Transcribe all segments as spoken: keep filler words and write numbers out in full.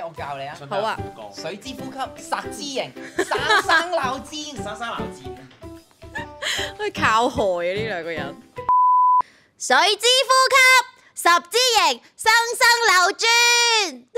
我教你啊。 好啊， 水之呼吸，殺之刑，生生鬧戰，生生鬧戰。 好似靠害啊！呢兩個人。 水之呼吸，十之刑，生生流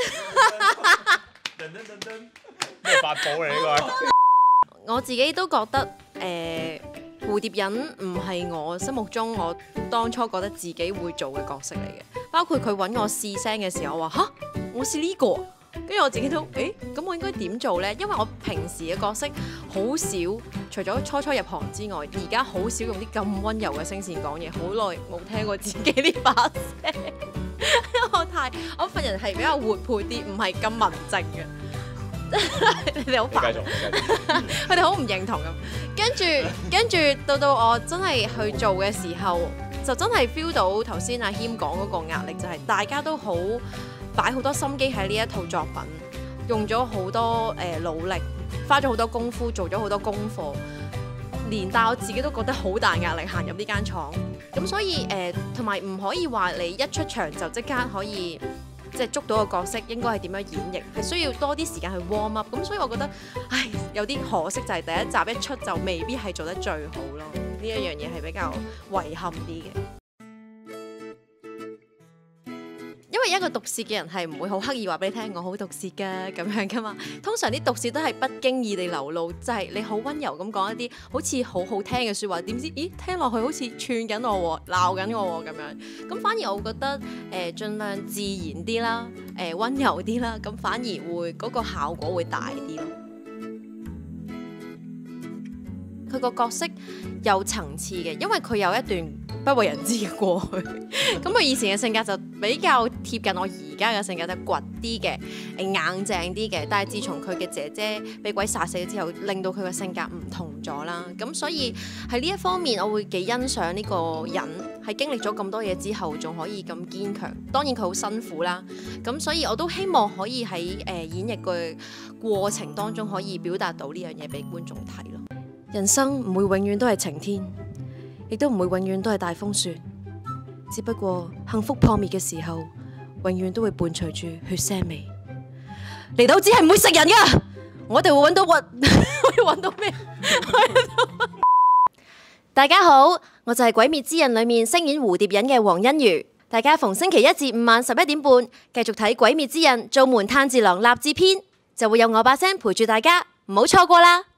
轉。 咩法寶嚟呢我自己都覺得誒、呃、蝴蝶忍唔係我心目中我當初覺得自己會做嘅角色嚟嘅，包括佢揾我試聲嘅時候，我話吓，我試呢、這個，跟住我自己都誒咁我應該點做呢？因為我平時嘅角色好少，除咗初初入行之外，而家好少用啲咁温柔嘅聲線講嘢，好耐冇聽過自己呢把聲，因為我太我份人係比較活潑啲，唔係咁文靜嘅。你哋好煩，佢哋好唔認同咁。跟住跟住到到我真係去做嘅時候，就真係 feel 到頭先阿謙講嗰個壓力，就係大家都好擺好多心機喺呢一套作品，用咗好多誒、呃、努力，花咗好多功夫，做咗好多功課，連帶我自己都覺得好大壓力行入呢間廠。咁所以誒，同埋唔可以話你一出場就即刻可以。即係捉到個角色應該係點樣演繹，係需要多啲時間去 warm up。咁所以我覺得，唉，有啲可惜就係第一集一出就未必係做得最好咯。呢一樣嘢係比較遺憾啲嘅。因為一個毒舌嘅人係唔會好刻意話俾你聽我好毒舌㗎咁樣㗎嘛。通常啲毒舌都係不經意地流露，就係、是、你好温柔咁講一啲好似好好聽嘅説話，點知咦聽落去好似串緊我喎，鬧緊我喎咁樣。咁反而我覺得誒、呃、盡量自然啲啦，誒、呃、温柔啲啦，咁反而會嗰、那個效果會大啲咯。佢個角色有層次嘅，因為佢有一段不為人知嘅過去。咁佢以前嘅性格就比較貼近我而家嘅性格，就倔啲嘅，誒硬淨啲嘅。但係自從佢嘅姐姐俾鬼殺死之後，令到佢嘅性格唔同咗啦。咁所以喺呢一方面，我會幾欣賞呢個人係經歷咗咁多嘢之後，仲可以咁堅強。當然佢好辛苦啦。咁所以我都希望可以喺誒、呃、演繹嘅過程當中，可以表達到呢樣嘢俾觀眾睇咯。人生唔會永遠都係晴天，亦都唔會永遠都係大風雪，只不過幸福破滅嘅時候，永遠都會伴隨住血腥味。嚟到只係唔會食人㗎，我哋會揾到核，會揾到咩？ 大家好，我就係《鬼滅之刃》裏面飾演蝴蝶忍嘅黃欣如。大家逢星期一至五晚十一點半繼續睇《鬼滅之刃》，做門炭治郎立志篇，就會有我把聲陪住大家，唔好錯過啦！